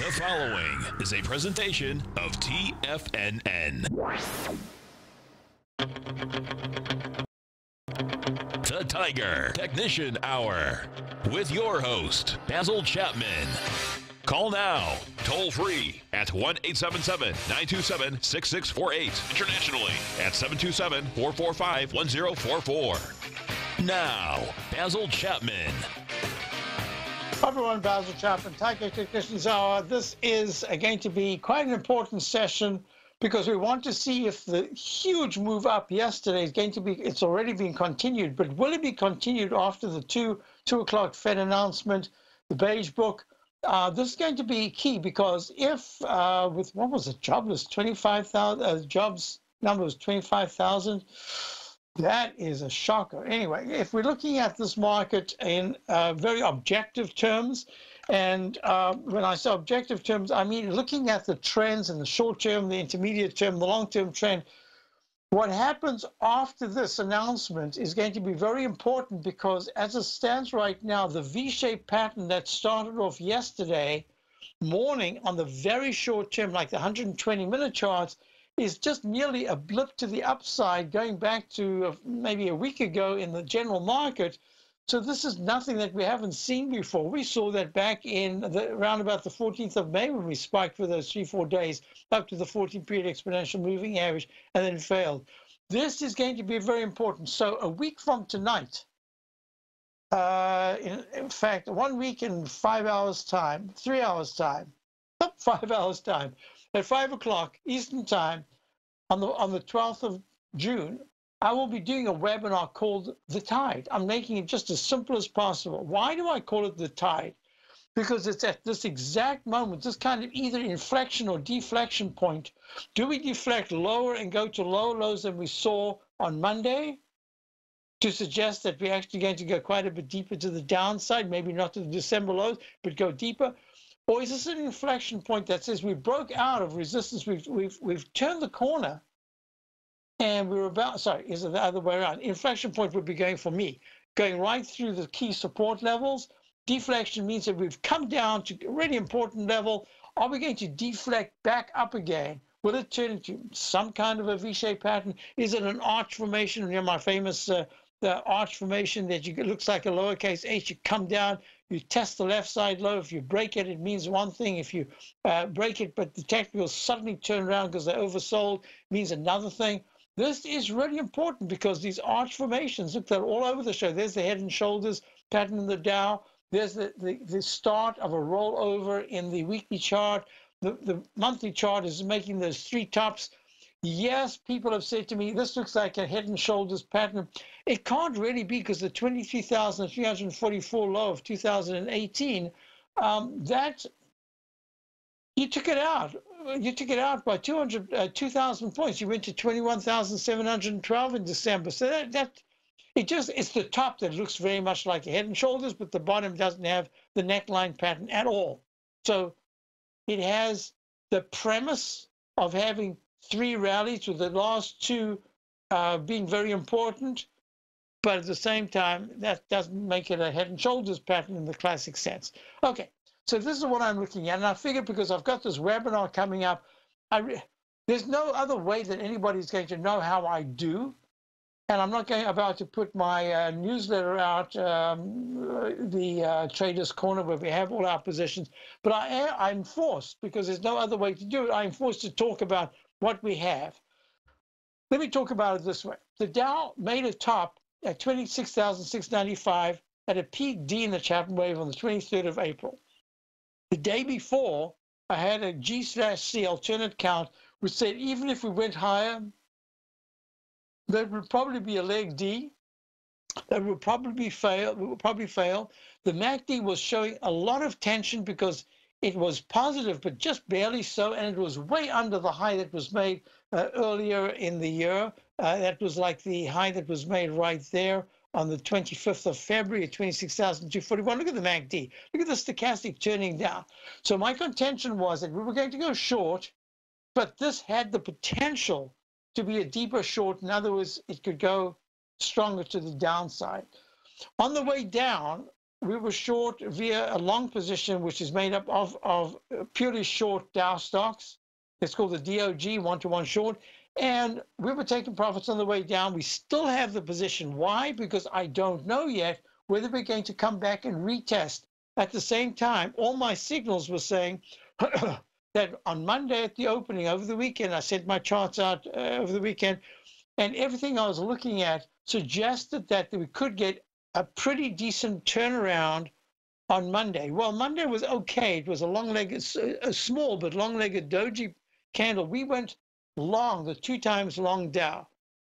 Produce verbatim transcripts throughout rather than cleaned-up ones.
The following is a presentation of T F N N. The Tiger Technician Hour with your host, Basil Chapman. Call now, toll free at one eight seven seven, nine two seven, six six four eight. Internationally at seven two seven, four four five, one zero four four. Now, Basil Chapman. Hi everyone, Basil Chapman, Tiger Technicians Hour. This is going to be quite an important session because we want to see if the huge move up yesterday is going to be, it's already been continued, but will it be continued after the two, two o'clock Fed announcement, the beige book? Uh, this is going to be key because if uh, with, what was it, jobless, twenty-five thousand, uh, jobs number was twenty-five thousand, that is a shocker. Anyway, if we're looking at this market in uh, very objective terms, and uh, when I say objective terms, I mean looking at the trends in the short term, the intermediate term, the long-term trend, what happens after this announcement is going to be very important because as it stands right now, the V-shaped pattern that started off yesterday morning on the very short term, like the one hundred twenty minute charts, is just merely a blip to the upside going back to maybe a week ago in the general market. So this is nothing that we haven't seen before. We saw that back in the, around about the fourteenth of May when we spiked for those three, four days up to the fourteen period exponential moving average and then failed. This is going to be very important. So a week from tonight, uh, in, in fact, one week in five hours time, three hours time, five hours time, at five o'clock Eastern time on the on the twelfth of June, I will be doing a webinar called The Tide. I'm making it just as simple as possible. Why do I call it The Tide? Because it's at this exact moment, this kind of either inflection or deflection point. Do we deflect lower and go to lower lows than we saw on Monday to suggest that we're actually going to go quite a bit deeper to the downside, maybe not to the December lows, but go deeper? Or is this an inflection point that says we broke out of resistance, we've, we've, we've turned the corner, and we're about, sorry, is it the other way around? Inflection point would be going for me, going right through the key support levels. Deflection means that we've come down to a really important level. Are we going to deflect back up again? Will it turn into some kind of a V-shaped pattern? Is it an arch formation? You know, my famous uh, the arch formation that you, it looks like a lowercase h, you come down, you test the left side low. If you break it, it means one thing. If you uh, break it, but the technicals suddenly turn around because they're oversold, it means another thing. This is really important because these arch formations, look, they're all over the show. There's the head and shoulders pattern in the Dow. There's the, the, the start of a rollover in the weekly chart. The, the monthly chart is making those three tops. Yes, people have said to me, this looks like a head and shoulders pattern. It can't really be because the twenty-three thousand three hundred forty-four low of two thousand eighteen, um, that you took it out. You took it out by two hundred, uh, two thousand points. You went to twenty-one thousand seven hundred twelve in December. So that, that it just, it's the top that looks very much like a head and shoulders, but the bottom doesn't have the neckline pattern at all. So it has the premise of having three rallies, with the last two uh, being very important, but at the same time, that doesn't make it a head and shoulders pattern in the classic sense. Okay, so this is what I'm looking at, and I figured because I've got this webinar coming up, I re there's no other way that anybody's going to know how I do, and I'm not going about to put my uh, newsletter out, um, the uh, Traders Corner, where we have all our positions, but I, I'm forced, because there's no other way to do it, I'm forced to talk about what we have. Let me talk about it this way. The Dow made a top at twenty-six thousand six hundred ninety-five at a peak D in the Chapman wave on the twenty-third of April. The day before, I had a G slash C alternate count, which said even if we went higher, there would probably be a leg D. That would probably fail. Would probably fail. The M A C D was showing a lot of tension because it was positive, but just barely so, and it was way under the high that was made uh, earlier in the year. Uh, that was like the high that was made right there on the twenty-fifth of February at twenty-six thousand two hundred forty-one. Look at the M A C D. Look at the stochastic turning down. So my contention was that we were going to go short, but this had the potential to be a deeper short. In other words, it could go stronger to the downside. On the way down, we were short via a long position, which is made up of, of purely short Dow stocks. It's called the D O G, one-to-one short. And we were taking profits on the way down. We still have the position. Why? Because I don't know yet whether we're going to come back and retest. At the same time, all my signals were saying that on Monday at the opening over the weekend, I sent my charts out uh, over the weekend, and everything I was looking at suggested that we could get a pretty decent turnaround on Monday. Well, Monday was okay. It was a long-legged, a small but long-legged doji candle. We went long, the two times long Dow.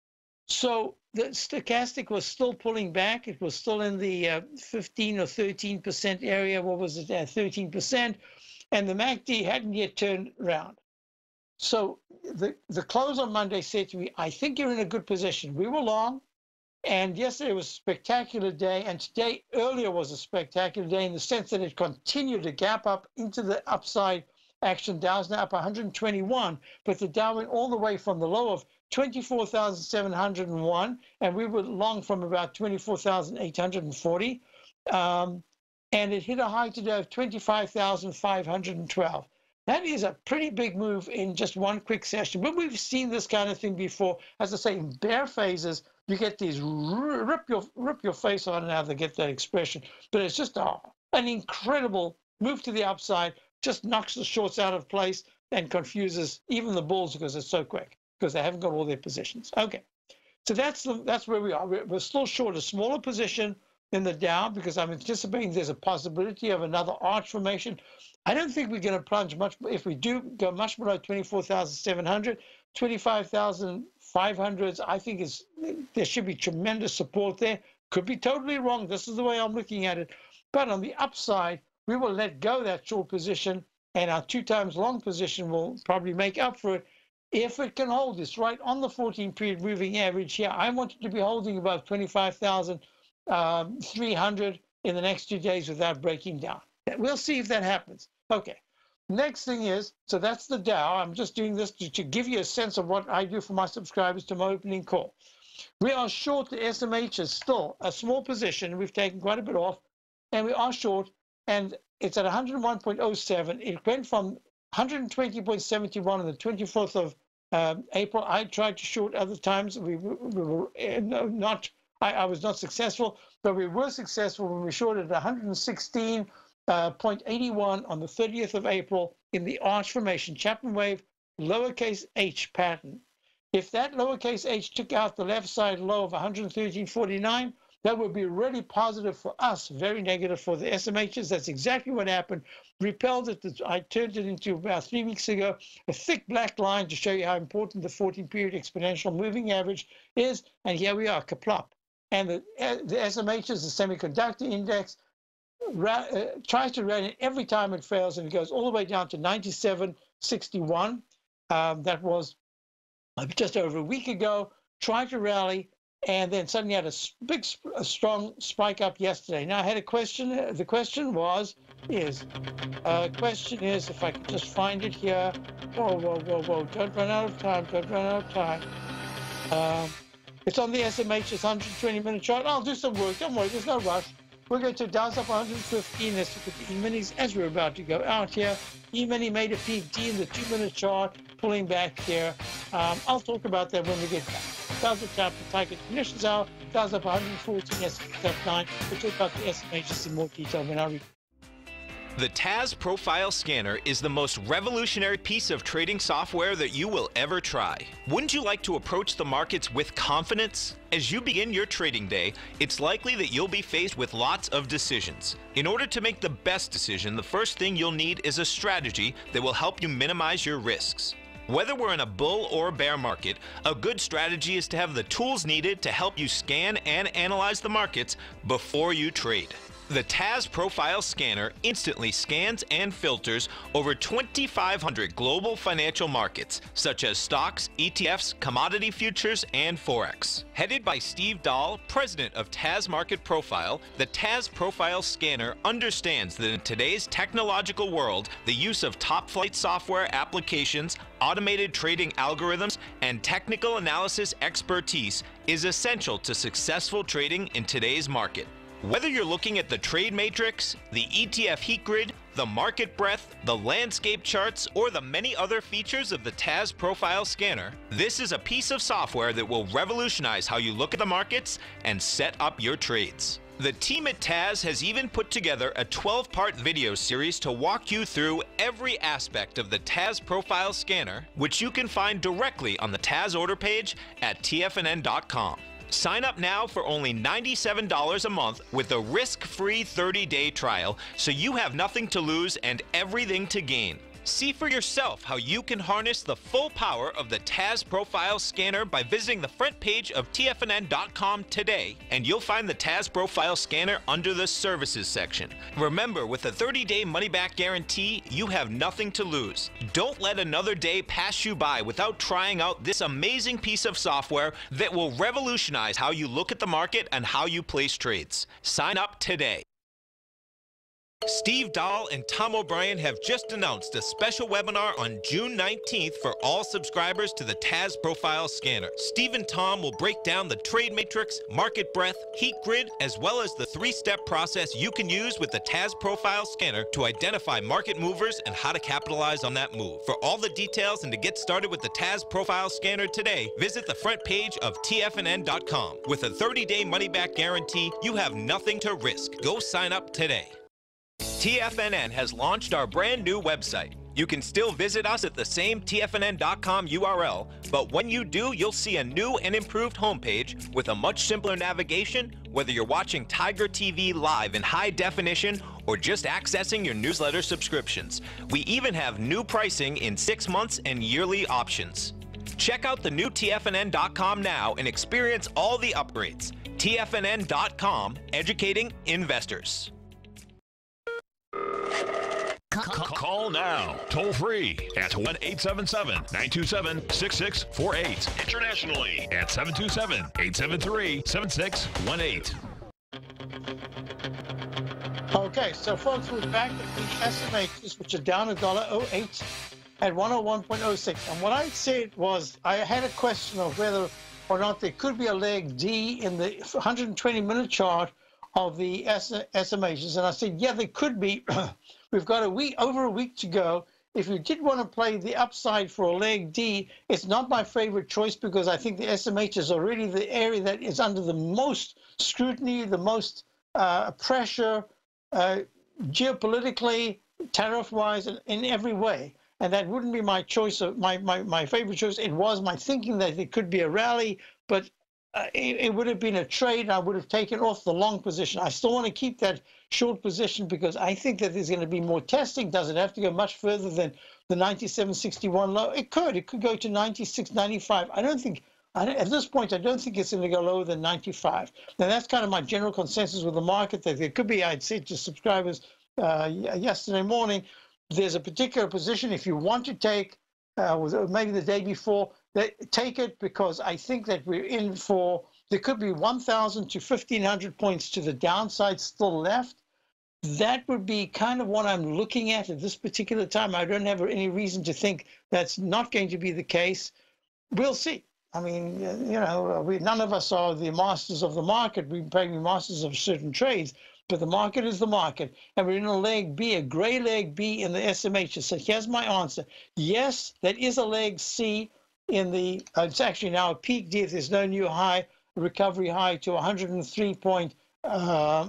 So the stochastic was still pulling back. It was still in the uh, fifteen or thirteen percent area. What was it at? thirteen percent. And the M A C D hadn't yet turned around. So the, the close on Monday said to me, I think you're in a good position. We were long. And yesterday was a spectacular day. And today earlier was a spectacular day in the sense that it continued to gap up into the upside action. Dow's now up one hundred twenty-one, but the Dow went all the way from the low of twenty-four thousand seven hundred one, and we were long from about twenty-four thousand eight hundred forty. Um, and it hit a high today of twenty-five thousand five hundred twelve. That is a pretty big move in just one quick session. But we've seen this kind of thing before. As I say, in bear phases, you get these rip your rip your face on how they get that expression. But it's just a, an incredible move to the upside. Just knocks the shorts out of place and confuses even the bulls because it's so quick, because they haven't got all their positions. Okay, so that's the, that's where we are. We're, we're still short a smaller position in the Dow because I'm anticipating there's a possibility of another arch formation. I don't think we're going to plunge much. If we do go much below twenty-four thousand seven hundred, twenty-five thousand five hundred, I think is there should be tremendous support there. Could be totally wrong. This is the way I'm looking at it. But on the upside, we will let go that short position, and our two times long position will probably make up for it if it can hold this right on the fourteen period moving average here. I want it to be holding above twenty-five thousand three hundred in the next two days without breaking down. We'll see if that happens. Okay. Next thing is, so that's the Dow. I'm just doing this to, to give you a sense of what I do for my subscribers to my opening call. We are short the S M H is still a small position. We've taken quite a bit off, and we are short. And it's at one hundred one point oh seven. It went from one hundred twenty point seven one on the twenty-fourth of um, April. I tried to short other times. We, we, we were not, I, I was not successful, but we were successful when we shorted one hundred sixteen point eight one on the thirtieth of April in the arch formation, Chapman wave, lowercase h pattern. If that lowercase h took out the left side low of one hundred thirteen forty-nine, that would be really positive for us, very negative for the S M Hs. That's exactly what happened. Repelled it. I turned it into about three weeks ago, a thick black line to show you how important the fourteen period exponential moving average is. And here we are, kaplop. And the, the S M Hs, the semiconductor index, ra uh, tries to run it every time it fails, and it goes all the way down to ninety-seven sixty-one. Um, that was just over a week ago, tried to rally, and then suddenly had a big, a strong spike up yesterday. Now I had a question. The question was, is, uh, question is, if I could just find it here. Whoa, whoa, whoa, whoa! Don't run out of time. Don't run out of time. Um, it's on the S M H, it's one hundred twenty minute chart. I'll do some work. Don't worry. There's no rush. We're going to Dow's up one hundred fifteen. Let's look at the E-minis as we're about to go out here. E-mini made a peak D in the two minute chart, pulling back here. Um, I'll talk about that when we get back. Basil Chapman, Tiger Conditions Hour. Dow's up one hundred fourteen, S and P up nine. We'll talk about the S M Hs in more detail when I read. The T A S Profile Scanner is the most revolutionary piece of trading software that you will ever try. Wouldn't you like to approach the markets with confidence? As you begin your trading day, it's likely that you'll be faced with lots of decisions. In order to make the best decision, the first thing you'll need is a strategy that will help you minimize your risks. Whether we're in a bull or bear market, a good strategy is to have the tools needed to help you scan and analyze the markets before you trade. The T A S Profile Scanner instantly scans and filters over twenty-five hundred global financial markets, such as stocks, E T Fs, commodity futures, and Forex. Headed by Steve Dahl, president of T A S Market Profile, the T A S Profile Scanner understands that in today's technological world, the use of top-flight software applications, automated trading algorithms, and technical analysis expertise is essential to successful trading in today's market. Whether you're looking at the trade matrix, the E T F heat grid, the market breadth, the landscape charts, or the many other features of the T A S Profile Scanner, this is a piece of software that will revolutionize how you look at the markets and set up your trades. The team at T A S has even put together a twelve part video series to walk you through every aspect of the T A S Profile Scanner, which you can find directly on the T A S order page at T F N N dot com. Sign up now for only ninety-seven dollars a month with a risk-free thirty day trial, so you have nothing to lose and everything to gain. See for yourself how you can harness the full power of the T A S Profile Scanner by visiting the front page of T F N N dot com today, and you'll find the T A S Profile Scanner under the Services section. Remember, with a thirty day money-back guarantee, you have nothing to lose. Don't let another day pass you by without trying out this amazing piece of software that will revolutionize how you look at the market and how you place trades. Sign up today. Steve Dahl and Tom O'Brien have just announced a special webinar on June nineteenth for all subscribers to the T A S Profile Scanner. Steve and Tom will break down the trade matrix, market breadth, heat grid, as well as the three-step process you can use with the T A S Profile Scanner to identify market movers and how to capitalize on that move. For all the details and to get started with the T A S Profile Scanner today, visit the front page of T F N N dot com. With a thirty day money-back guarantee, you have nothing to risk. Go sign up today. T F N N has launched our brand new website. You can still visit us at the same T F N N dot com U R L, but when you do, you'll see a new and improved homepage with a much simpler navigation, whether you're watching Tiger T V live in high definition or just accessing your newsletter subscriptions. We even have new pricing in six months and yearly options. Check out the new T F N N dot com now and experience all the upgrades. T F N N dot com, educating investors. Call now, toll free at one eight seven seven, nine two seven, six six four eight. Internationally at seven two seven, eight seven three, seven six one eight. Okay, so folks, we're back at the S M Hs, which are down one dollar oh eight at one oh one point oh six. And what I said was I had a question of whether or not there could be a leg D in the one hundred twenty minute chart of the S M Hs. And I said, yeah, there could be. We've got a week, over a week to go. If you did want to play the upside for a leg D, it's not my favorite choice because I think the S M H is already the area that is under the most scrutiny, the most uh, pressure, uh, geopolitically, tariff-wise, in, in every way. And that wouldn't be my choice, of my, my, my favorite choice. It was my thinking that there could be a rally, but uh, it, it would have been a trade. I would have taken off the long position. I still want to keep that short position because I think that there's going to be more testing. Does it have to go much further than the ninety-seven sixty-one low? It could. It could go to ninety-six ninety-five. I don't think, I don't, at this point, I don't think it's going to go lower than ninety-five. Now, that's kind of my general consensus with the market, that there could be, I'd say to subscribers uh, yesterday morning, there's a particular position if you want to take, uh, maybe the day before, that, take it because I think that we're in for, there could be one thousand to fifteen hundred points to the downside still left. That would be kind of what I'm looking at at this particular time. I don't have any reason to think that's not going to be the case. We'll see. I mean, you know, we, none of us are the masters of the market. We may be masters of certain trades, but the market is the market. And we're in a leg B, a gray leg B in the S M H. So here's my answer. Yes, that is a leg C in the, uh, it's actually now a peak D if there's no new high, recovery high to one hundred three point, uh,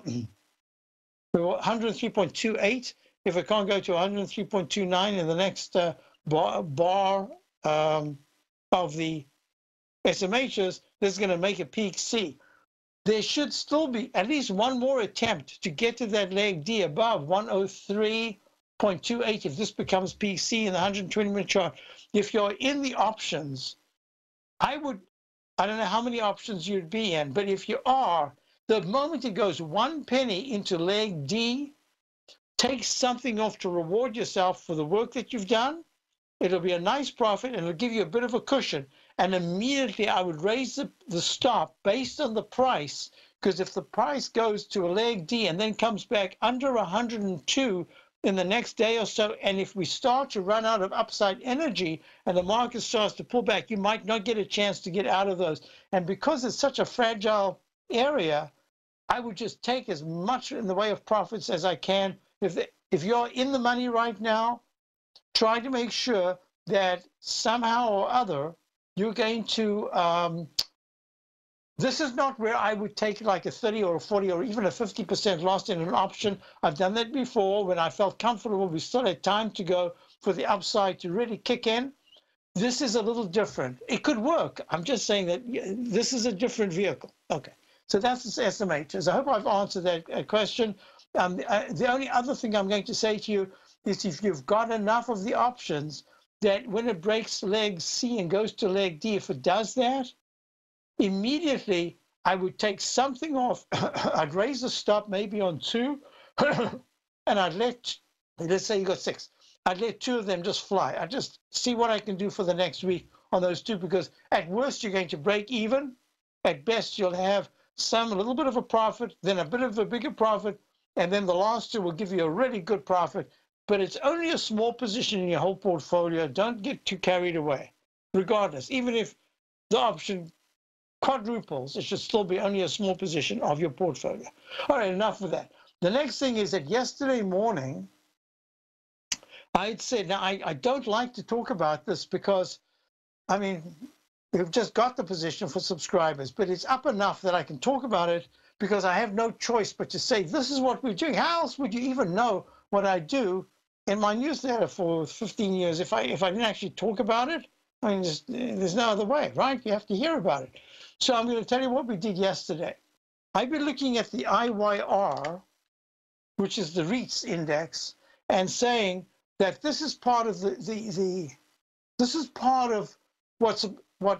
one hundred three point two eight. If it can't go to one hundred three point two nine in the next uh, bar, bar um, of the S M Hs, this is going to make a peak C. There should still be at least one more attempt to get to that leg D above one oh three point two eight if this becomes peak C in the one hundred twenty minute chart. If you're in the options, I would, I don't know how many options you'd be in, but if you are, the moment it goes one penny into leg D, take something off to reward yourself for the work that you've done. It'll be a nice profit and it'll give you a bit of a cushion. And immediately I would raise the, the stop based on the price, because if the price goes to a leg D and then comes back under one hundred two in the next day or so, and if we start to run out of upside energy and the market starts to pull back, you might not get a chance to get out of those. And because it's such a fragile area, I would just take as much in the way of profits as I can. If, the, if you're in the money right now, try to make sure that somehow or other you're going to, um, this is not where I would take like a thirty or a forty or even a fifty percent loss in an option. I've done that before when I felt comfortable. We still had time to go for the upside to really kick in. This is a little different. It could work. I'm just saying that this is a different vehicle. Okay, so that's the S M Hs. I hope I've answered that question. Um, uh, the only other thing I'm going to say to you is if you've got enough of the options that when it breaks leg C and goes to leg D, if it does that, immediately I would take something off. I'd raise the stop maybe on two, and I'd let, let's say you got six. I'd let two of them just fly. I'd just see what I can do for the next week on those two, because at worst you're going to break even. At best you'll have some, a little bit of a profit, then a bit of a bigger profit, and then the last two will give you a really good profit. But it's only a small position in your whole portfolio. Don't get too carried away. Regardless, even if the option quadruples, it should still be only a small position of your portfolio. All right, enough of that. The next thing is that yesterday morning, I had said, now I, I don't like to talk about this because, I mean, we've just got the position for subscribers, but it's up enough that I can talk about it because I have no choice but to say, this is what we're doing. How else would you even know what I do in my newsletter for fifteen years if I, if I didn't actually talk about it? I mean, there's, there's no other way, right? You have to hear about it. So I'm going to tell you what we did yesterday. I've been looking at the I Y R, which is the REITs index, and saying that this is part of the, the, the this is part of what's, what,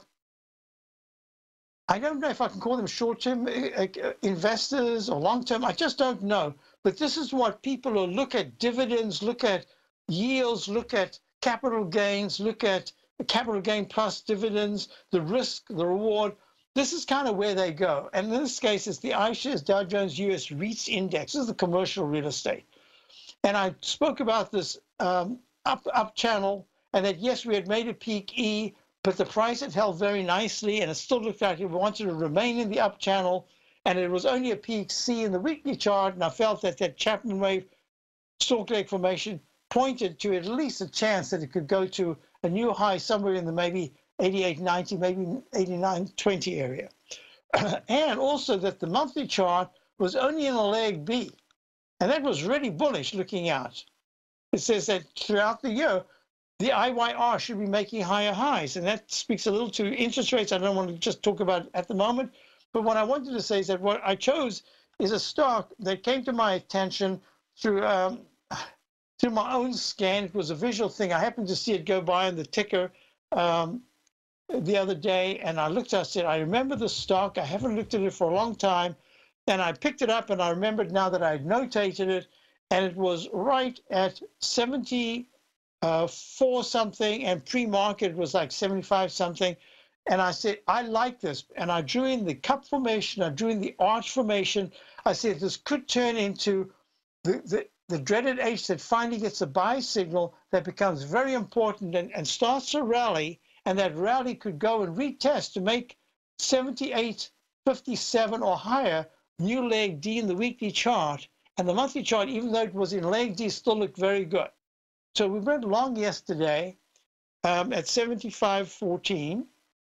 I don't know if I can call them short-term investors or long-term, I just don't know. But this is what people will look at dividends, look at yields, look at capital gains, look at capital gain plus dividends, the risk, the reward. This is kind of where they go. And in this case, it's the iShares Dow Jones U S REITs index. This is the commercial real estate. And I spoke about this um, up, up channel, and that, yes, we had made a peak E, but the price had held very nicely, and it still looked like it wanted to remain in the up channel, and it was only a peak C in the weekly chart, and I felt that that Chapman wave stalk leg formation pointed to at least a chance that it could go to a new high somewhere in the maybe eighty-eight ninety, maybe eighty-nine twenty area. And also that the monthly chart was only in a leg B. And that was really bullish looking out. It says that throughout the year, the I Y R should be making higher highs. And that speaks a little to interest rates. I don't want to just talk about it at the moment. But what I wanted to say is that what I chose is a stock that came to my attention through, um, through my own scan. It was a visual thing. I happened to see it go by on the ticker um, the other day. And I looked, I said, I remember the stock. I haven't looked at it for a long time. And I picked it up, and I remembered now that I had notated it, and it was right at seventy-four something, and pre-market was like seventy-five something. And I said, I like this. And I drew in the cup formation, I drew in the arch formation. I said, this could turn into the, the, the dreaded H that finally gets a buy signal that becomes very important and, and starts a rally, and that rally could go and retest to make seventy-eight fifty-seven or higher. New leg D in the weekly chart, and the monthly chart, even though it was in leg D, still looked very good. So we went long yesterday um, at seventy-five fourteen,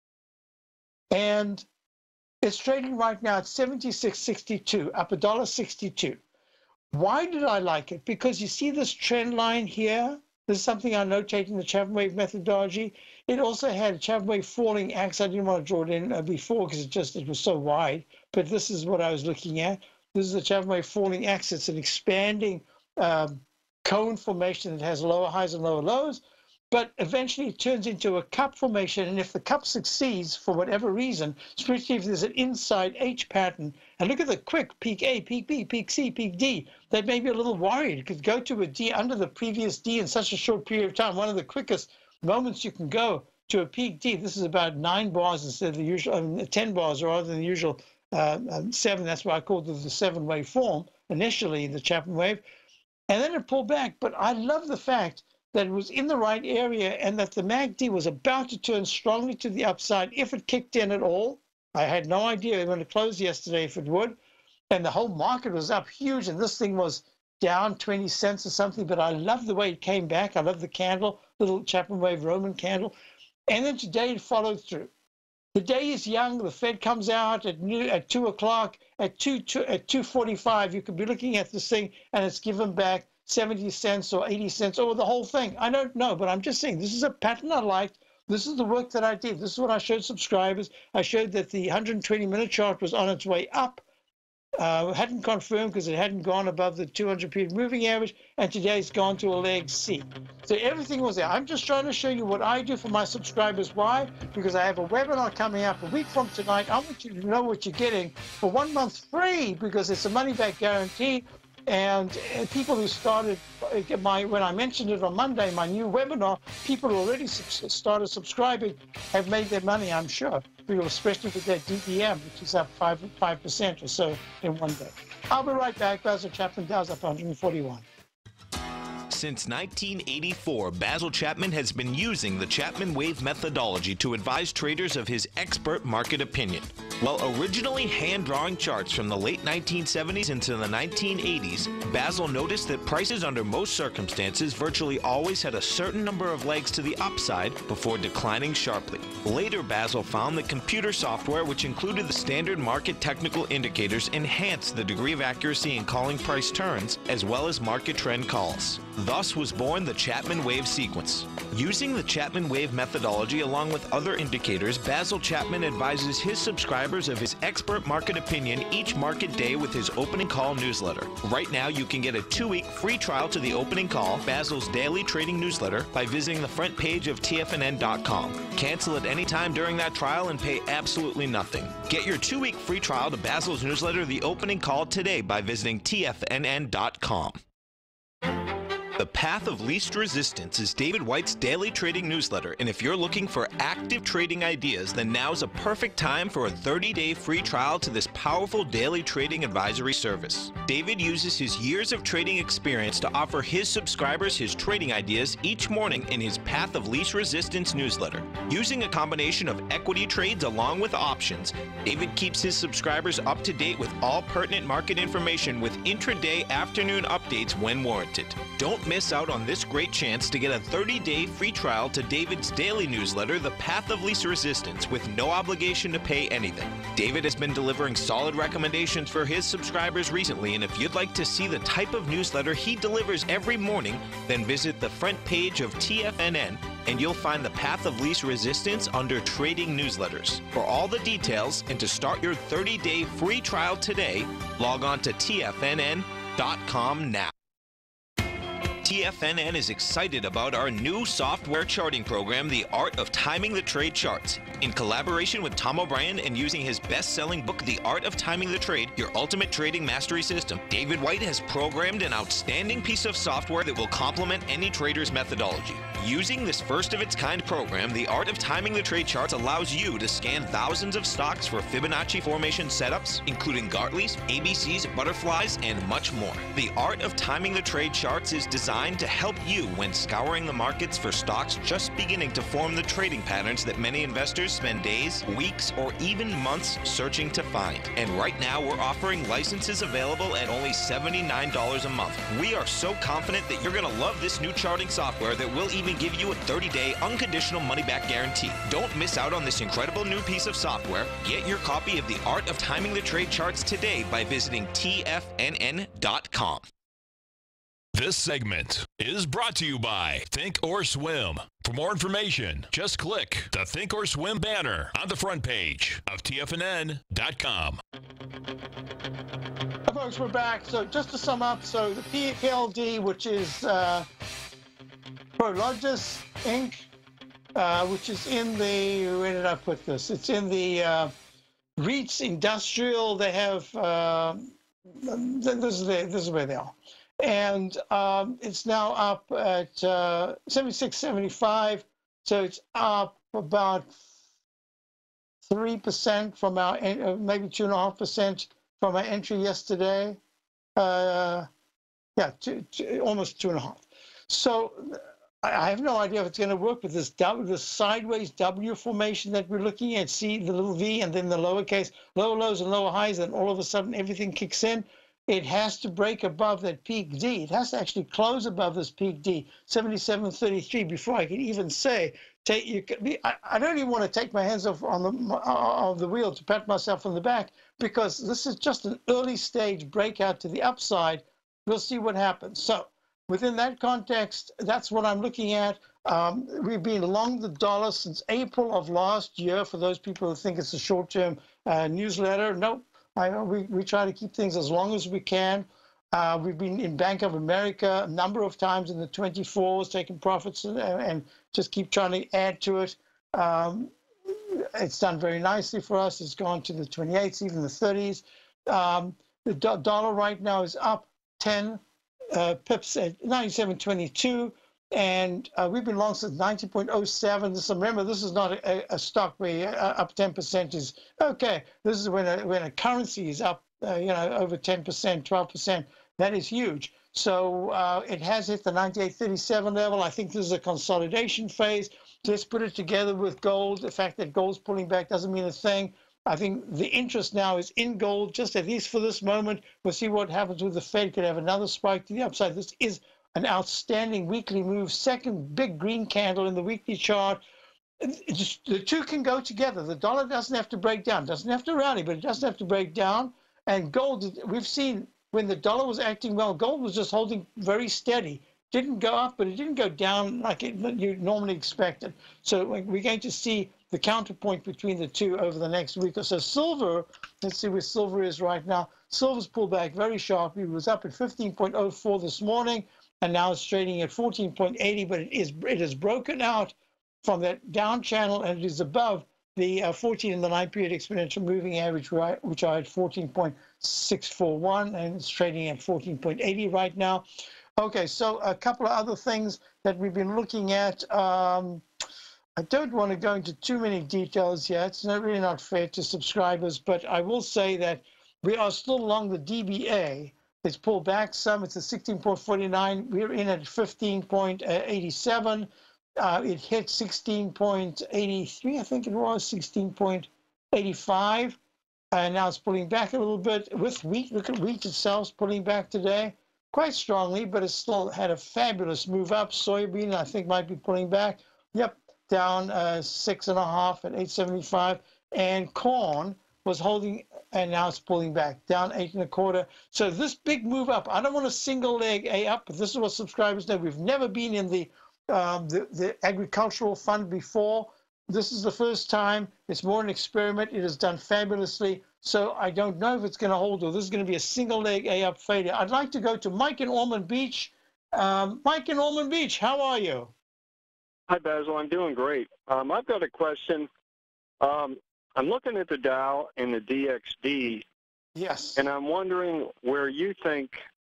and it's trading right now at seventy-six sixty-two, up one dollar sixty-two. Why did I like it? Because you see this trend line here. This is something I notate in the Chapman wave methodology. It also had a Chapman wave falling axe. I didn't want to draw it in before because it just it was so wide. But this is what I was looking at. This is the Chapman wave falling axe. It's an expanding um, cone formation that has lower highs and lower lows. But eventually it turns into a cup formation. And if the cup succeeds for whatever reason, especially if there's an inside H pattern, and look at the quick peak A, peak B, peak C, peak D, they may be a little worried. It could go to a D under the previous D in such a short period of time. One of the quickest moments you can go to a peak D. This is about nine bars instead of the usual, I mean, ten bars rather than the usual uh, um, seven. That's why I called it the seven wave form initially, the Chapman wave. And then it pulled back. But I love the fact that it was in the right area and that the M A C D was about to turn strongly to the upside if it kicked in at all. I had no idea when it closed yesterday if it would. and the whole market was up huge, and this thing was down twenty cents or something. But I love the way it came back. I love the candle, little Chapman wave Roman candle. And then today it followed through. The day is young. The Fed comes out at new, at two o'clock. At two, two at two forty-five, you could be looking at this thing, and it's given back seventy cents or eighty cents or the whole thing. I don't know, but I'm just saying this is a pattern I liked. This is the work that I did. This is what I showed subscribers. I showed that the one hundred twenty minute chart was on its way up. Uh, hadn't confirmed because it hadn't gone above the two hundred period moving average, and today it's gone to a leg C. So everything was there. I'm just trying to show you what I do for my subscribers. Why? Because I have a webinar coming up a week from tonight. I want you to know what you're getting for one month free, because it's a money-back guarantee. And people who started my, when I mentioned it on Monday, my new webinar, people who already started subscribing have made their money, I'm sure, especially with that D D M, which is up five five percent or so in one day. I'll be right back. Basil Chapman, Dow's up one hundred forty-one. Since nineteen eighty-four, Basil Chapman has been using the Chapman Wave methodology to advise traders of his expert market opinion. While originally hand-drawing charts from the late nineteen seventies into the nineteen eighties, Basil noticed that prices under most circumstances virtually always had a certain number of legs to the upside before declining sharply. Later, Basil found that computer software, which included the standard market technical indicators, enhanced the degree of accuracy in calling price turns, as well as market trend calls. Thus was born the Chapman Wave sequence. Using the Chapman Wave methodology along with other indicators, Basil Chapman advises his subscribers of his expert market opinion each market day with his opening call newsletter. Right now, you can get a two-week free trial to the opening call, Basil's daily trading newsletter, by visiting the front page of T F N N dot com. Cancel at any time during that trial and pay absolutely nothing. Get your two-week free trial to Basil's newsletter, The Opening Call, today by visiting T F N N dot com. The Path of Least Resistance is David White's daily trading newsletter, and if you're looking for active trading ideas, then now's a perfect time for a thirty day free trial to this powerful daily trading advisory service. David uses his years of trading experience to offer his subscribers his trading ideas each morning in his Path of Least Resistance newsletter. Using a combination of equity trades along with options, David keeps his subscribers up to date with all pertinent market information with intraday afternoon updates when warranted. Don't miss out on this great chance to get a thirty day free trial to David's daily newsletter, The Path of Least Resistance, with no obligation to pay anything. David has been delivering solid recommendations for his subscribers recently, and if you'd like to see the type of newsletter he delivers every morning, then visit the front page of T F N N and you'll find the Path of Least Resistance under Trading Newsletters. For all the details and to start your thirty day free trial today, log on to T F N N dot com now. T F N N is excited about our new software charting program, The Art of Timing the Trade Charts. In collaboration with Tom O'Brien and using his best-selling book, The Art of Timing the Trade, Your Ultimate Trading Mastery System, David White has programmed an outstanding piece of software that will complement any trader's methodology. Using this first-of-its-kind program, The Art of Timing the Trade Charts allows you to scan thousands of stocks for Fibonacci formation setups, including Gartley's, A B C's, butterflies, and much more. The Art of Timing the Trade Charts is designed to help you when scouring the markets for stocks just beginning to form the trading patterns that many investors spend days, weeks, or even months searching to find. And right now, we're offering licenses available at only seventy-nine dollars a month. We are so confident that you're going to love this new charting software that will even give you a thirty day unconditional money-back guarantee. Don't miss out on this incredible new piece of software. Get your copy of The Art of Timing the Trade Charts today by visiting T F N N dot com. This segment is brought to you by Think or Swim. For more information, just click the Think or Swim banner on the front page of T F N N dot com. Hi, folks, we're back. So just to sum up, so the P L D, which is uh, Prologis Incorporated, uh, which is in the, where did I put this? It's in the uh, REITs Industrial. They have, uh, this, is the, this is where they are. And um, it's now up at uh, seventy-six seventy-five, so it's up about three percent from our, uh, maybe two point five percent from our entry yesterday. Uh, yeah, two, two, almost two and a half. So I have no idea if it's going to work with this W, this sideways W formation that we're looking at. See the little V and then the lowercase, lower lows and lower highs, and all of a sudden everything kicks in. It has to break above that peak D. It has to actually close above this peak D, seventy-seven thirty-three, before I can even say, take you. I, I don't even want to take my hands off on the of the wheel to pat myself on the back, because this is just an early stage breakout to the upside. We'll see what happens. So within that context, that's what I'm looking at. Um, we've been long the dollar since April of last year. For those people who think it's a short-term uh, newsletter, no, I, we, we try to keep things as long as we can. Uh, we've been in Bank of America a number of times in the twenty-fours, taking profits and, and just keep trying to add to it. Um, it's done very nicely for us. It's gone to the twenty-eights, even the thirties. Um, the do dollar right now is up ten uh, pips at ninety-seven twenty-two, and uh, we've been long since ninety point oh seven. This, remember, this is not a, a stock where uh, up ten percent is okay. This is when a, when a currency is up, uh, you know, over ten percent, twelve percent. That is huge. So uh, it has hit the ninety-eight thirty-seven level. I think this is a consolidation phase. Let's put it together with gold. The fact that gold's pulling back doesn't mean a thing. I think the interest now is in gold, just at least for this moment. We'll see what happens with the Fed. Could have another spike to the upside. This is an outstanding weekly move. Second big green candle in the weekly chart. Just, the two can go together. The dollar doesn't have to break down. Doesn't have to rally, but it doesn't have to break down. And gold, we've seen when the dollar was acting well, gold was just holding very steady. Didn't go up, but it didn't go down like it, you normally expected. So we're going to see the counterpoint between the two over the next week or so. Silver, let's see where silver is right now. Silver's pulled back very sharply. It was up at fifteen point oh four this morning, and now it's trading at fourteen point eight zero, but it is it has broken out from that down channel, and it is above the uh, fourteen and the nine period exponential moving average, right, which are at fourteen point six four one, and it's trading at fourteen point eight zero right now. Okay, so a couple of other things that we've been looking at. Um, I don't want to go into too many details yet. It's not really not fair to subscribers, but I will say that we are still along the D B A. It's pulled back some. It's at sixteen point four nine. We're in at fifteen point eight seven. Uh, it hit sixteen point eight three, I think it was, sixteen point eight five. And now it's pulling back a little bit with wheat. Look at wheat itself pulling back today quite strongly, but it's still had a fabulous move up. Soybean, I think, might be pulling back. Yep, down uh, six and a half at eight seventy-five. And corn was holding, and now it's pulling back, down eight and a quarter. So this big move up, I don't want a single leg A up, but this is what subscribers know. We've never been in the Um, the, the agricultural fund before. This is the first time. It's more an experiment. It has done fabulously. So I don't know if it's going to hold, or this is going to be a single leg A up failure. I'd like to go to Mike in Ormond Beach. Um, Mike in Ormond Beach, how are you? Hi, Basil. I'm doing great. Um, I've got a question. Um, I'm looking at the Dow and the D X D. Yes. And I'm wondering where you think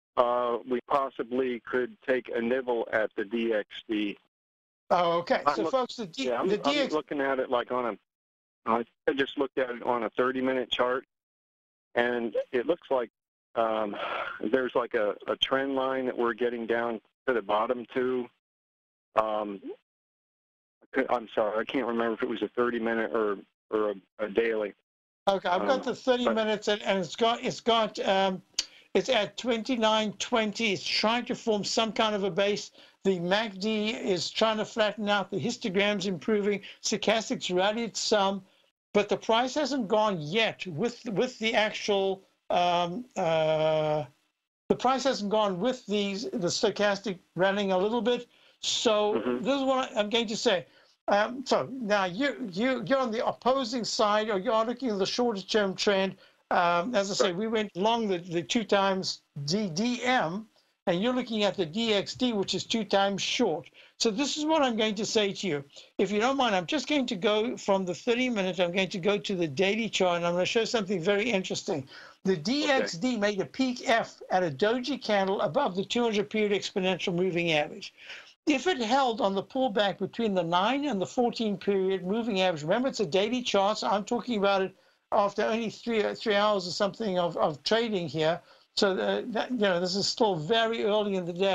Uh, we possibly could take a nibble at the D X D. Oh, okay. I'm so, look, folks, the, D, yeah, I'm, the D X D... I'm looking at it like on a, I just looked at it on a thirty minute chart, and it looks like um, there's like a, a trend line that we're getting down to the bottom to. Um, I'm sorry, I can't remember if it was a thirty minute or, or a, a daily. Okay, I've got um, the thirty but, minutes, and, and it's got, it's got, um, it's at twenty-nine twenty. It's trying to form some kind of a base. The M A C D is trying to flatten out. The histogram's improving. Stochastics rallied some, but the price hasn't gone yet with with the actual. Um, uh, the price hasn't gone with these the stochastic rallying a little bit. So mm-hmm. This is what I'm going to say. Um, so now you you you're on the opposing side, or you're looking at the shorter term trend. Um, as I say, we went long the, the two times D D M, and you're looking at the D X D, which is two times short. So this is what I'm going to say to you. If you don't mind, I'm just going to go from the thirty minute, I'm going to go to the daily chart, and I'm going to show something very interesting. The D X D okay. made a peak F at a doji candle above the two hundred period exponential moving average. If it held on the pullback between the nine and the fourteen period moving average, remember it's a daily chart, so I'm talking about it after only three three hours or something of, of trading here. So uh, that, you know, this is still very early in the day.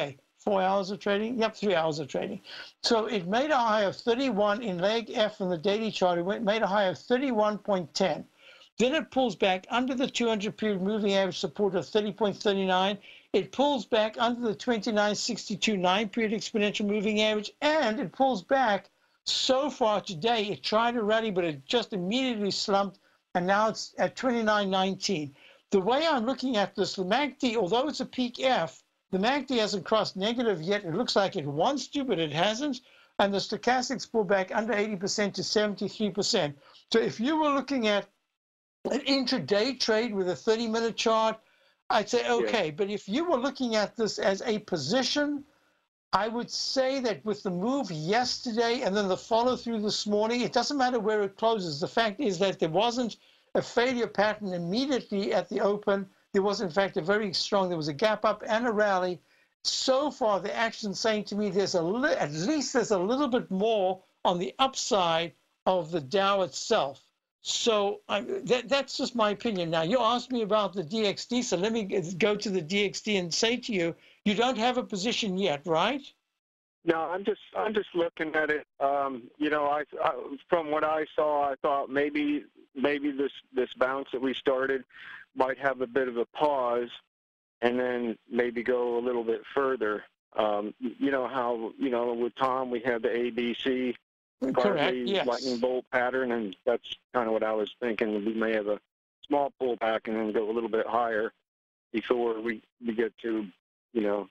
four hours of trading. Yep, three hours of trading. So it made a high of thirty-one in leg F in the daily chart. It went, made a high of thirty-one point ten. Then it pulls back under the two hundred period moving average support of thirty point three nine. It pulls back under the twenty-nine sixty-two nine period exponential moving average, and it pulls back so far today. It tried to rally, but it just immediately slumped, and now it's at twenty-nine nineteen. The way I'm looking at this, the M A C D, although it's a peak F, the M A C D hasn't crossed negative yet. It looks like it wants to, but it hasn't. And the stochastics pull back under eighty percent to seventy-three percent. So if you were looking at an intraday trade with a thirty minute chart, I'd say, okay. Yeah. But if you were looking at this as a position, I would say that with the move yesterday and then the follow through this morning, it doesn't matter where it closes. The fact is that there wasn't a failure pattern immediately at the open. There was, in fact, a very strong, there was a gap up and a rally. So far, the action saying to me there's a li- at least there's a little bit more on the upside of the Dow itself. So I, that, that's just my opinion. Now, you asked me about the D X D, so let me go to the D X D and say to you, you don't have a position yet, right? No, I'm just I'm just looking at it. Um, you know, I, I from what I saw, I thought maybe maybe this this bounce that we started might have a bit of a pause, and then maybe go a little bit further. Um, you know how you know with Tom we had the A B C. Correct, yes. Lightning bolt pattern, and that's kind of what I was thinking. We may have a small pullback and then go a little bit higher before we, we get to, you know.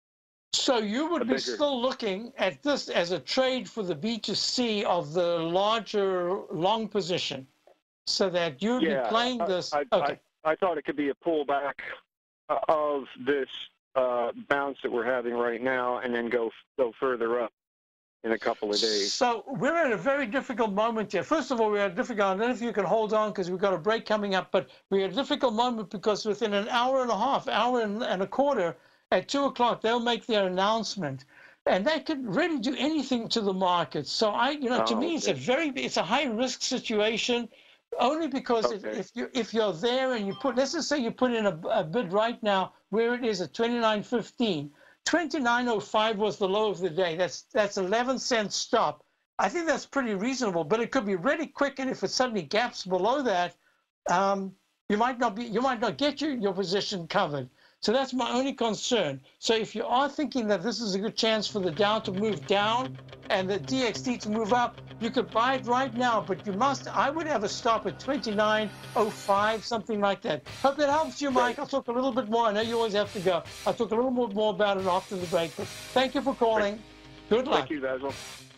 So you would be bigger... still looking at this as a trade for the B to C of the larger long position, so that you'd yeah, be playing this. I, I, okay. I, I thought it could be a pullback of this uh, bounce that we're having right now, and then go go further up in a couple of days. So we're at a very difficult moment here. First of all, we're at a difficult, I don't know if you can hold on because we've got a break coming up, but we're at a difficult moment because within an hour and a half, hour and, and a quarter, at two o'clock, they'll make their announcement. And that could really do anything to the market. So I, you know, to oh, me, it's okay. a very, it's a high risk situation only because okay. if, if, you, if you're there and you put, let's just say you put in a, a bid right now where it is at twenty-nine fifteen. twenty-nine oh five was the low of the day. That's that's eleven cents stop. I think that's pretty reasonable, but it could be really quick, and if it suddenly gaps below that, um, you might not be you might not get your, your position covered. So that's my only concern. So if you are thinking that this is a good chance for the Dow to move down and the D X D to move up, you could buy it right now, but you must, I would have a stop at twenty-nine oh five, something like that. Hope that helps you, Mike. I'll talk a little bit more. I know you always have to go. I'll talk a little bit more about it after the break. But thank you for calling. Good luck. Thank you, Basil.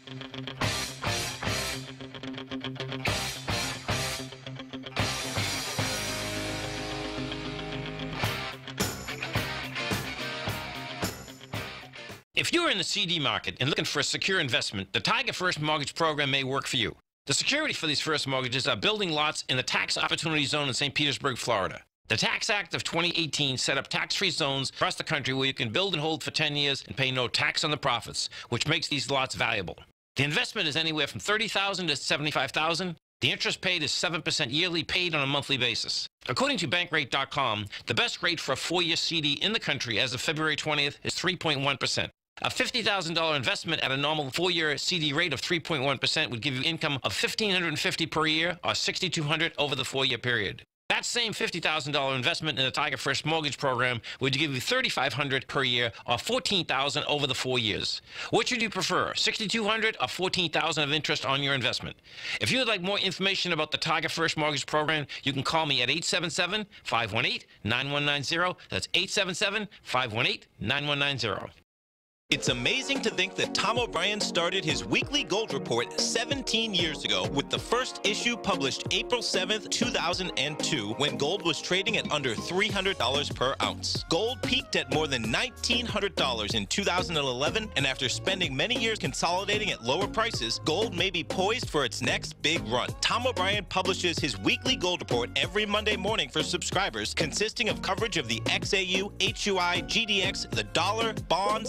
If you're in the C D market and looking for a secure investment, the Tiger First Mortgage Program may work for you. The security for these first mortgages are building lots in the Tax Opportunity Zone in Saint Petersburg, Florida. The Tax Act of twenty eighteen set up tax-free zones across the country where you can build and hold for ten years and pay no tax on the profits, which makes these lots valuable. The investment is anywhere from thirty thousand dollars to seventy-five thousand dollars. The interest paid is seven percent yearly, paid on a monthly basis. According to bankrate dot com, the best rate for a four-year C D in the country as of February twentieth is three point one percent. A fifty thousand dollars investment at a normal four-year C D rate of three point one percent would give you income of one thousand five hundred fifty dollars per year or six thousand two hundred dollars over the four-year period. That same fifty thousand dollars investment in the Tiger First Mortgage Program would give you three thousand five hundred dollars per year or fourteen thousand dollars over the four years. Which would you prefer, six thousand two hundred dollars or fourteen thousand dollars of interest on your investment? If you would like more information about the Tiger First Mortgage Program, you can call me at eight seven seven, five one eight, nine one nine zero. That's eight seven seven, five one eight, nine one nine zero. It's amazing to think that Tom O'Brien started his weekly gold report seventeen years ago with the first issue published April seventh, two thousand two, when gold was trading at under three hundred dollars per ounce. Gold peaked at more than nineteen hundred dollars in two thousand eleven, and after spending many years consolidating at lower prices, gold may be poised for its next big run. Tom O'Brien publishes his weekly gold report every Monday morning for subscribers, consisting of coverage of the X A U, H U I, G D X, the dollar, bonds, South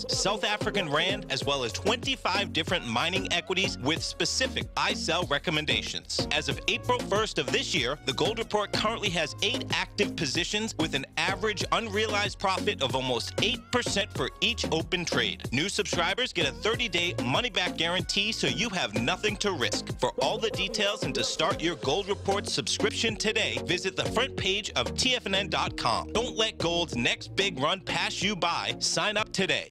African rand, as well as twenty-five different mining equities with specific buy-sell recommendations. As of April first of this year, the Gold Report currently has eight active positions with an average unrealized profit of almost eight percent for each open trade. New subscribers get a thirty-day money-back guarantee, so you have nothing to risk. For all the details and to start your Gold Report subscription today, visit the front page of T F N N dot com. Don't let gold's next big run pass you by. Sign up today.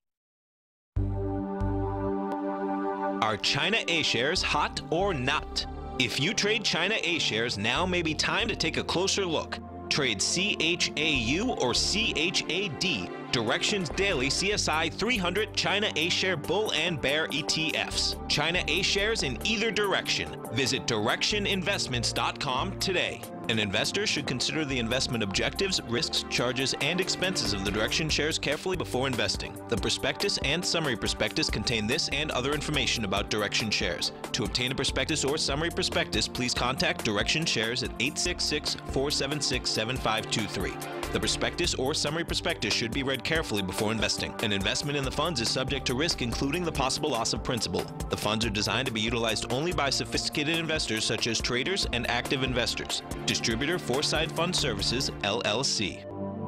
Are China A-shares hot or not? If you trade China A-shares, now may be time to take a closer look. Trade C H A U or C H A D, Directions Daily C S I three hundred China A-share Bull and Bear E T Fs. China A-shares in either direction. Visit direction investments dot com today. An investor should consider the investment objectives, risks, charges, and expenses of the Direction shares carefully before investing. The prospectus and summary prospectus contain this and other information about Direction shares. To obtain a prospectus or summary prospectus, please contact Direction Shares at eight six six, four seven six, seven five two three. The prospectus or summary prospectus should be read carefully before investing. An investment in the funds is subject to risk, including the possible loss of principal. The funds are designed to be utilized only by sophisticated investors such as traders and active investors. Distributor Foresight Fund Services, L L C.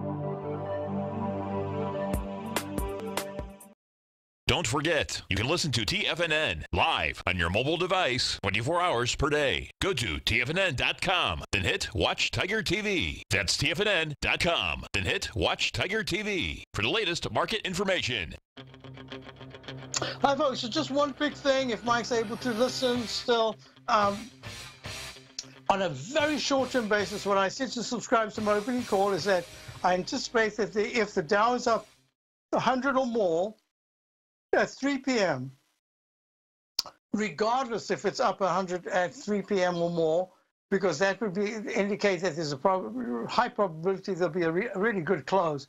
Don't forget, you can listen to T F N N live on your mobile device twenty-four hours per day. Go to T F N N dot com, then hit Watch Tiger T V. That's T F N N dot com, then hit Watch Tiger T V for the latest market information. Hi, folks. So just one quick thing, if Mike's able to listen still. Um, on a very short-term basis, what I said to subscribe to my opening call is that I anticipate that the, if the Dow is up one hundred or more at three p m, regardless if it's up one hundred at three p m or more, because that would be indicate that there's a prob high probability there'll be a, re a really good close.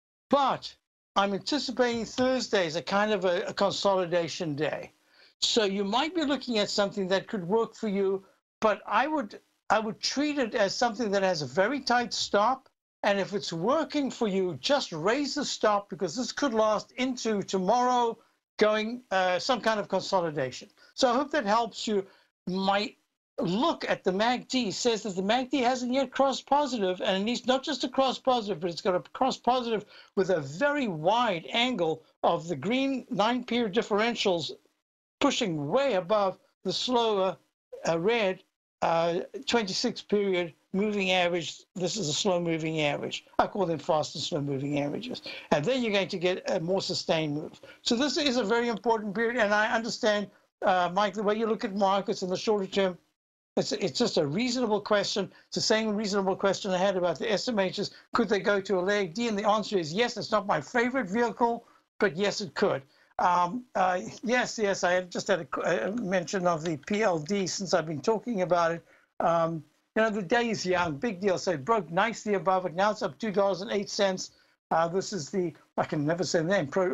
But I'm anticipating Thursday is a kind of a, a consolidation day. So you might be looking at something that could work for you, but I would I would treat it as something that has a very tight stop. And if it's working for you, just raise the stop, because this could last into tomorrow, going uh, some kind of consolidation. So I hope that helps you. My look at the M A C D says that the M A C D hasn't yet crossed positive, and it needs not just to cross positive, but it's got to cross positive with a very wide angle of the green nine-period differentials pushing way above the slower uh, red uh, twenty-six period moving average. This is a slow moving average. I call them fast and slow moving averages. And then you're going to get a more sustained move. So this is a very important period. And I understand, uh, Mike, the way you look at markets in the shorter term, it's, it's just a reasonable question. It's the same reasonable question I had about the S M Hs. Could they go to a leg D? And the answer is yes. It's not my favorite vehicle, but yes, it could. Um, uh, yes, yes, I just had a, a mention of the P L D since I've been talking about it. Um, you know, the day is young, big deal. So it broke nicely above it. Now it's up two dollars and eight cents. Uh, this is the, I can never say the name, Pro,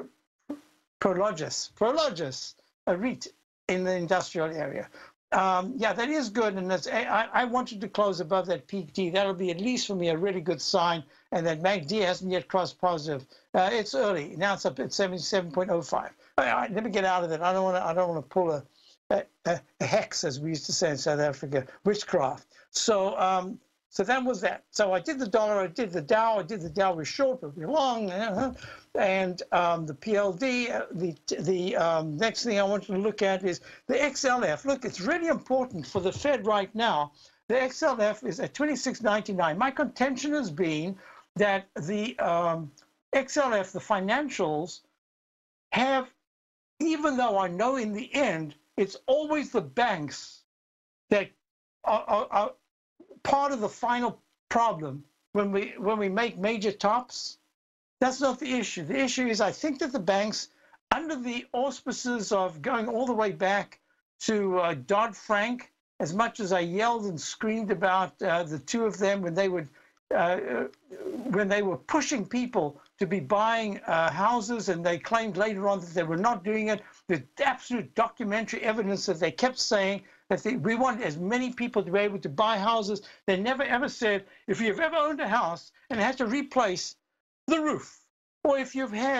Prologis, Prologis, a REIT in the industrial area. Um, yeah, that is good. And that's, I, I wanted to close above that peak D. That'll be, at least for me, a really good sign. And that M A C D hasn't yet crossed positive. Uh, it's early. Now it's up at seventy-seven point oh five. All right, let me get out of it. I don't want to. I don't want to pull a, a, a hex, as we used to say in South Africa, witchcraft. So, um, so that was that. So I did the dollar. I did the Dow. I did the Dow was short, but long. Uh, and um, the P L D. Uh, the the um, next thing I wanted to look at is the X L F. Look, it's really important for the Fed right now. The X L F is at twenty-six ninety-nine. My contention has been that the um, X L F, the financials, have, even though I know in the end it's always the banks that are, are, are part of the final problem when we when we make major tops. That's not the issue. The issue is I think that the banks, under the auspices of going all the way back to uh, Dodd-Frank, as much as I yelled and screamed about uh, the two of them when they would uh, when they were pushing people to be buying uh, houses, and they claimed later on that they were not doing it. There's absolute documentary evidence that they kept saying that they, we want as many people to be able to buy houses. They never ever said, if you've ever owned a house and had to replace the roof, or if you've had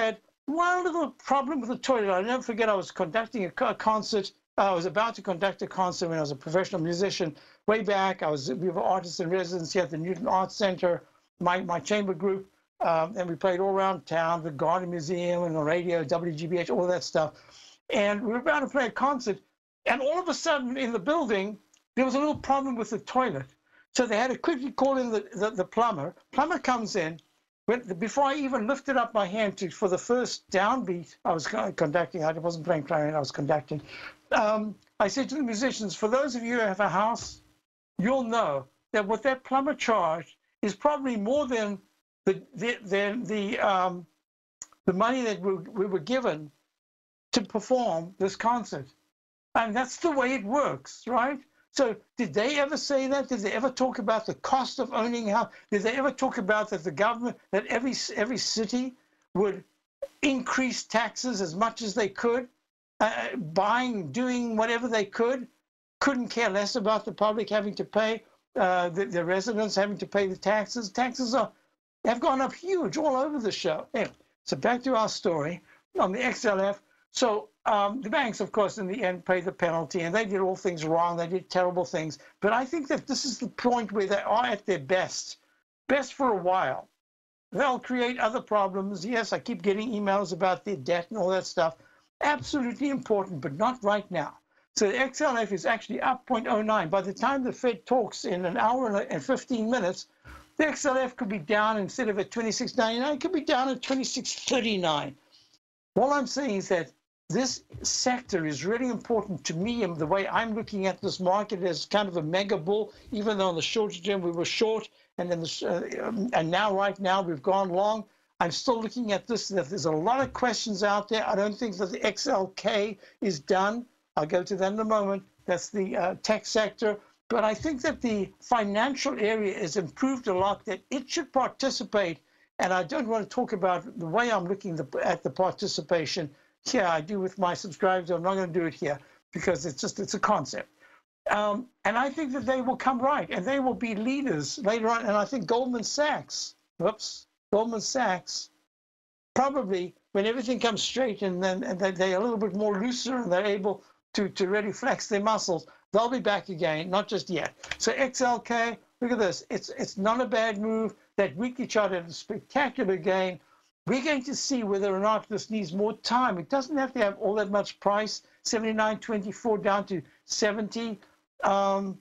one little problem with the toilet. I'll never forget, I was conducting a, a concert. I was about to conduct a concert when I was a professional musician. Way back, I was we were artists in residency at the Newton Arts Center, my, my chamber group, um, and we played all around town, the Garden Museum and the radio, W G B H, all that stuff. And we were about to play a concert, and all of a sudden in the building, there was a little problem with the toilet. So they had to quickly call in the, the, the plumber. Plumber comes in. When, before I even lifted up my hand to, for the first downbeat, I was conducting, I wasn't playing clarinet, I was conducting. Um, I said to the musicians, for those of you who have a house, you'll know that what that plumber charged is probably more than the, the, than the, um, the money that we, we were given to perform this concert. And that's the way it works, right? So did they ever say that? Did they ever talk about the cost of owning a house? Did they ever talk about that the government, that every every city would increase taxes as much as they could, uh, buying, doing whatever they could, couldn't care less about the public having to pay, uh, the, the residents having to pay the taxes? Taxes are have gone up huge all over the show. Anyway, so back to our story on the X L F. So um, the banks, of course, in the end, paid the penalty, and they did all things wrong. They did terrible things. But I think that this is the point where they are at their best, best for a while. They'll create other problems. Yes, I keep getting emails about their debt and all that stuff. Absolutely important, but not right now. So the X L F is actually up zero point zero nine. By the time the Fed talks in an hour and fifteen minutes, the X L F could be down, instead of at twenty-six ninety-nine, it could be down at twenty-six thirty-nine. All I'm saying is that this sector is really important to me, and the way I'm looking at this market as kind of a mega bull, even though in the short term we were short, and then the, uh, and now right now we've gone long. I'm still looking at this, that there's a lot of questions out there. I don't think that the X L K is done. I'll go to that in a moment. That's the uh, tech sector. But I think that the financial area has improved a lot, that it should participate. And I don't want to talk about the way I'm looking the, at the participation. Yeah, I do with my subscribers. I'm not going to do it here because it's just, it's a concept. Um, and I think that they will come right, and they will be leaders later on. And I think Goldman Sachs, whoops, Goldman Sachs, probably when everything comes straight and then and they're a little bit more looser and they're able to, to really flex their muscles, they'll be back again, not just yet. So X L K, look at this. It's, it's not a bad move. That weekly chart had a spectacular gain. We're going to see whether or not this needs more time. It doesn't have to have all that much price, seventy-nine twenty-four down to seventy. Um,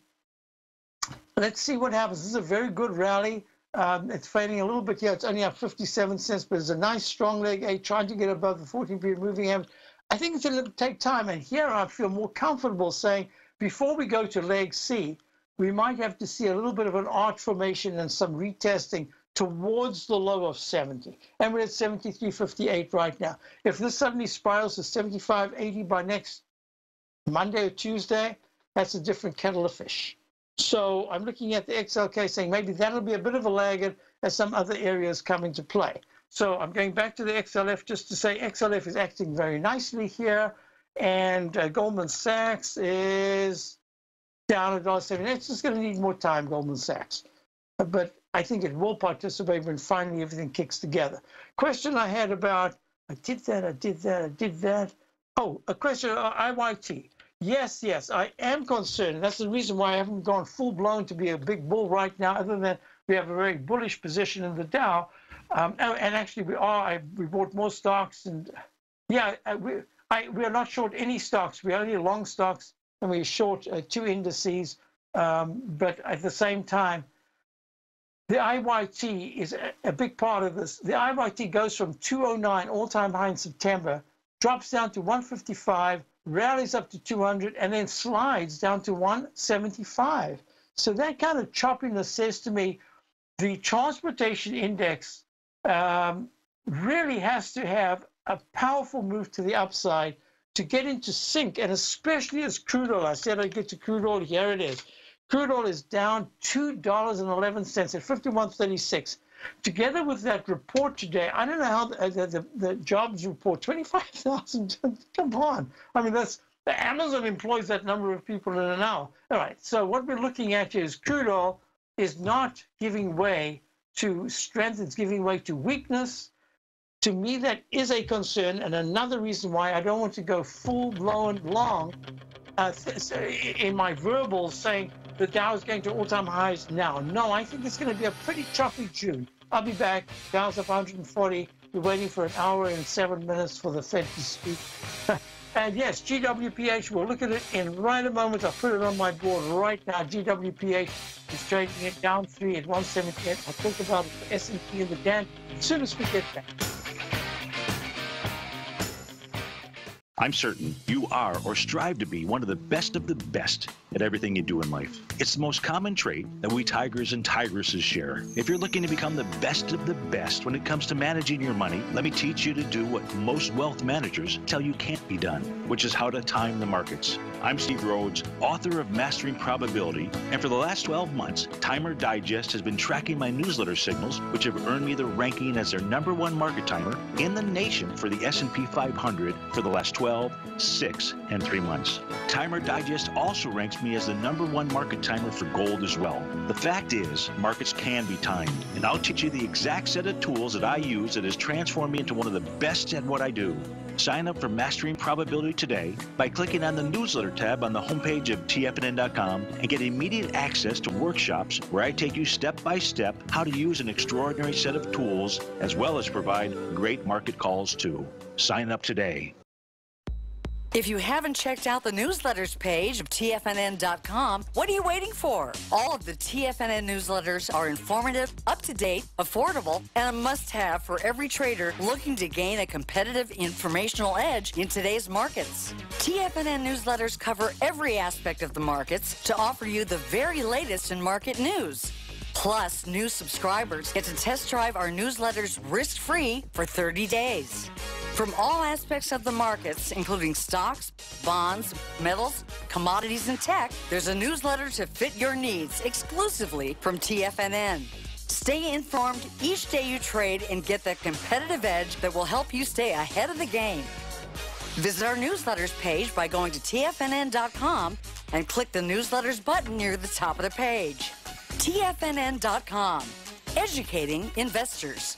let's see what happens. This is a very good rally. Um, it's fading a little bit here. It's only up fifty-seven cents, but it's a nice strong leg eight, trying to get above the fourteen period moving average. I think it's going to take time. And here I feel more comfortable saying, before we go to leg C, we might have to see a little bit of an arch formation and some retesting towards the low of seventy. And we're at seventy-three fifty-eight right now. If this suddenly spirals to seventy-five eighty by next Monday or Tuesday, that's a different kettle of fish. So I'm looking at the X L K saying maybe that'll be a bit of a laggard as some other areas come into play. So I'm going back to the X L F just to say X L F is acting very nicely here. And uh, Goldman Sachs is down at one dollar seventy. It's just going to need more time, Goldman Sachs. But I think it will participate when finally everything kicks together. Question I had about, I did that, I did that, I did that. Oh, a question on I Y T. Yes, yes, I am concerned. That's the reason why I haven't gone full-blown to be a big bull right now, other than we have a very bullish position in the Dow. Um, and, and actually, we are. I, we bought more stocks. And yeah, I, we, I, we are not short any stocks. We're only long stocks, and we're short uh, two indices. Um, but at the same time, the I Y T is a, a big part of this. The I Y T goes from two oh nine, all-time high in September, drops down to one fifty-five, rallies up to two hundred, and then slides down to one seventy-five. So that kind of choppiness says to me the transportation index um, really has to have a powerful move to the upside to get into sync, and especially as crude oil. I said I'd get to crude oil. Here it is. Crude oil is down two dollars and eleven cents at fifty-one thirty-six. Together with that report today, I don't know how the, the, the, the jobs report, twenty-five thousand, come on. I mean, that's, Amazon employs that number of people in an hour. All right, so what we're looking at here is crude oil is not giving way to strength, it's giving way to weakness, To me, that is a concern, and another reason why I don't want to go full-blown long uh, in my verbals saying the Dow is going to all-time highs now. No, I think it's going to be a pretty choppy June. I'll be back. Dow's up one hundred forty. We're waiting for an hour and seven minutes for the Fed to speak. And yes, G W P H, we'll look at it in right a moment. I'll put it on my board right now. G W P H is trading it down three at one seventy-eight. I'll talk about it for S and P and the D A N as soon as we get back. I'm certain you are or strive to be one of the best of the best at everything you do in life. It's the most common trait that we tigers and tigresses share. If you're looking to become the best of the best when it comes to managing your money, let me teach you to do what most wealth managers tell you can't be done, which is how to time the markets. I'm Steve Rhodes, author of Mastering Probability, and for the last twelve months, Timer Digest has been tracking my newsletter signals, which have earned me the ranking as their number one market timer in the nation for the S and P five hundred for the last twelve, six, and three months. Timer Digest also ranks me as the number one market timer for gold as well. The fact is, markets can be timed, and I'll teach you the exact set of tools that I use that has transformed me into one of the best at what I do. Sign up for Mastering Probability today by clicking on the newsletter tab on the homepage of T F N N dot com and get immediate access to workshops where I take you step by step how to use an extraordinary set of tools as well as provide great market calls too. Sign up today. If you haven't checked out the newsletters page of T F N N dot com, what are you waiting for? All of the T F N N newsletters are informative, up-to-date, affordable, and a must-have for every trader looking to gain a competitive informational edge in today's markets. T F N N newsletters cover every aspect of the markets to offer you the very latest in market news. Plus, new subscribers get to test drive our newsletters risk-free for thirty days. From all aspects of the markets, including stocks, bonds, metals, commodities, and tech, there's a newsletter to fit your needs exclusively from T F N N. Stay informed each day you trade and get that competitive edge that will help you stay ahead of the game. Visit our newsletters page by going to T F N N dot com and click the newsletters button near the top of the page. T F N N dot com, educating investors.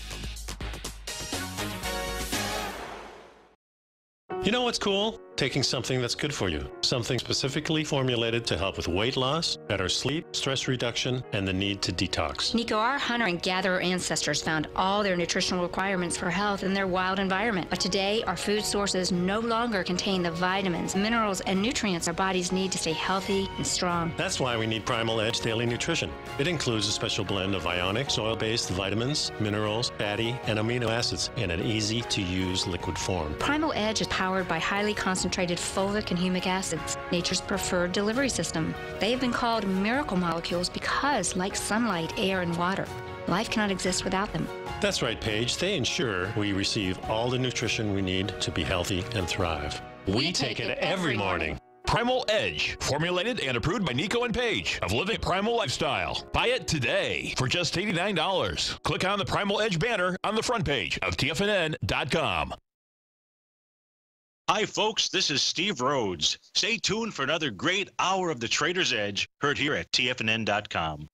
You know what's cool? Taking something that's good for you. Something specifically formulated to help with weight loss, better sleep, stress reduction, and the need to detox. Nico, our hunter and gatherer ancestors found all their nutritional requirements for health in their wild environment. But today, our food sources no longer contain the vitamins, minerals, and nutrients our bodies need to stay healthy and strong. That's why we need Primal Edge Daily Nutrition. It includes a special blend of ionic, soil-based vitamins, minerals, fatty, and amino acids in an easy-to-use liquid form. Primal Edge is powered by highly concentrated concentrated fulvic and humic acids, nature's preferred delivery system. They have been called miracle molecules because, like sunlight, air, and water, life cannot exist without them. That's right, Paige. They ensure we receive all the nutrition we need to be healthy and thrive. We, we take, take it, it every morning. morning. Primal Edge, formulated and approved by Nico and Paige of Living Primal Lifestyle. Buy it today for just eighty-nine dollars. Click on the Primal Edge banner on the front page of T F N N dot com. Hi, folks. This is Steve Rhodes. Stay tuned for another great hour of the Trader's Edge, heard here at T F N N dot com.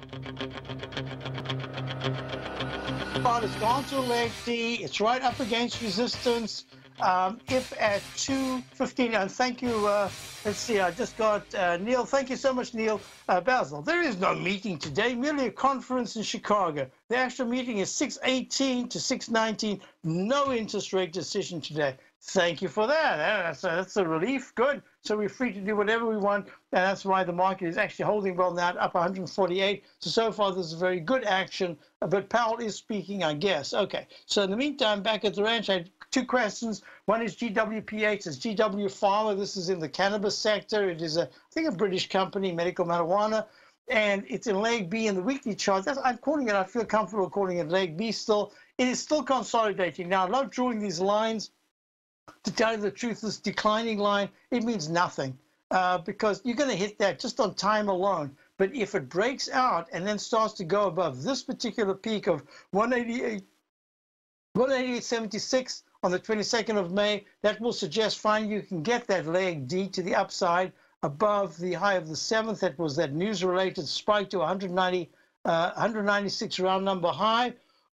But it's gone to leg D. It's right up against resistance. Um, if at two fifteen, and thank you, uh, let's see, I just got uh, Neil. Thank you so much, Neil. Uh, Basil, there is no meeting today, merely a conference in Chicago. The actual meeting is six eighteen to six nineteen. No interest rate decision today. Thank you for that. That's a, that's a relief. Good. So we're free to do whatever we want, and that's why the market is actually holding well now, up one hundred forty-eight. So, so far, this is very good action, but Powell is speaking, I guess. Okay. So in the meantime, back at the ranch, I had two questions. One is G W P H. It's G W Pharma. This is in the cannabis sector. It is, a, I think, a British company, medical marijuana, and it's in leg B in the weekly chart. That's, I'm calling it, I feel comfortable calling it leg B still. It is still consolidating. Now, I love drawing these lines. To tell you the truth, this declining line, it means nothing uh, because you're going to hit that just on time alone. But if it breaks out and then starts to go above this particular peak of one eighty-eight, one eighty-eight seventy-six on the twenty-second of May, that will suggest fine you can get that leg D to the upside above the high of the seventh. That was that news-related spike to one hundred ninety, uh, one hundred ninety-six round number high.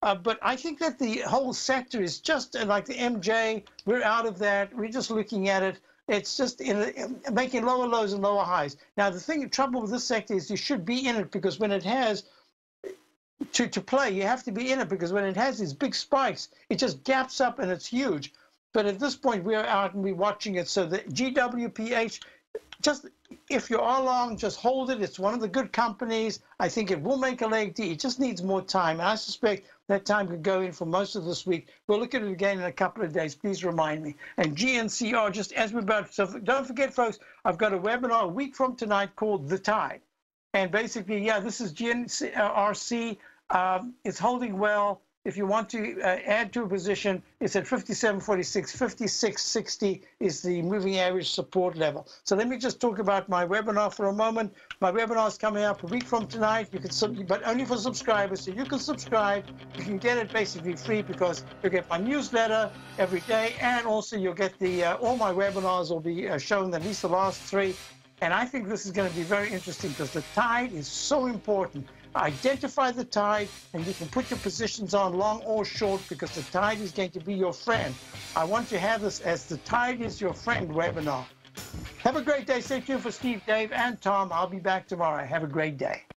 Uh, but I think that the whole sector is just uh, like the M J. We're out of that. We're just looking at it. It's just in, in making lower lows and lower highs. Now, the thing, the trouble with this sector is you should be in it, because when it has to, to play, you have to be in it, because when it has these big spikes, it just gaps up and it's huge. But at this point, we're out and we're watching it. So the G W P H, just if you are long, just hold it. It's one of the good companies. I think it will make a leg D. It just needs more time. And I suspect that time could go in for most of this week. We'll look at it again in a couple of days. Please remind me. And G N C R, just as we're about, so don't forget, folks, I've got a webinar a week from tonight called The Tide. And basically, yeah, this is G N R C. Um, it's holding well. If you want to uh, add to a position, it's at fifty-seven forty-six. fifty-six sixty is the moving average support level. So let me just talk about my webinar for a moment. My webinar is coming up a week from tonight. You can, sub but only for subscribers. So you can subscribe. You can get it basically free, because you'll get my newsletter every day, and also you'll get the uh, all my webinars will be uh, shown, at least the last three. And I think this is going to be very interesting, because the tide is so important. Identify the tide, and you can put your positions on long or short, because the tide is going to be your friend. I want to have this as the Tide is Your Friend webinar. Have a great day. Stay tuned for Steve, Dave, and Tom. I'll be back tomorrow. Have a great day.